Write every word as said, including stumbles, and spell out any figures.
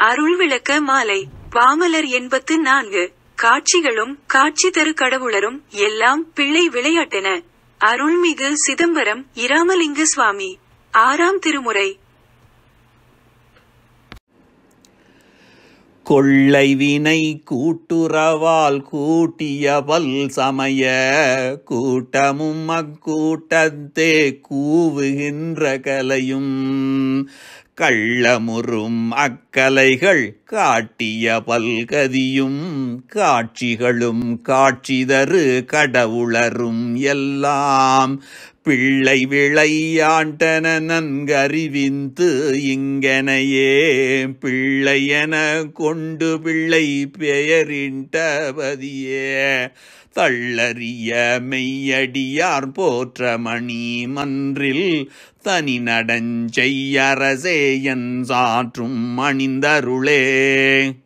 அருள் விளக்க மாலை. பாமலர் எண்பத்து நான்கு. காட்சிகளும் காட்சி தரு கடவுளரும் எல்லாம் பிள்ளை விளையாட்டென. அருள்மிகு சிதம்பரம் இராமலிங்க சுவாமி. ஆறாம் திருமுறை. கொள்ளை வினை கூட்டுறவால் கூட்டிய பல் சமய கூட்டமும் அக்கூட்டத்தே கூவுகின்ற கலையும் கள்ளமுறும் அக்கலைகள் காட்டிய பல்கதியும் காட்சிகளும் காட்சிதரு கடவுளரும் எல்லாம் பிள்ளை விளையாண்டன நன்கறிவிந்து இங்கனையே பிள்ளையென கொண்டு பிள்ளை பெயரிட்டபதியே தள்ளறிய மெய்யடியார் போற்ற மணி மன்றில் தனி நடஞ்செய்யரசே என் சாற்றும் அணிந்தருளே.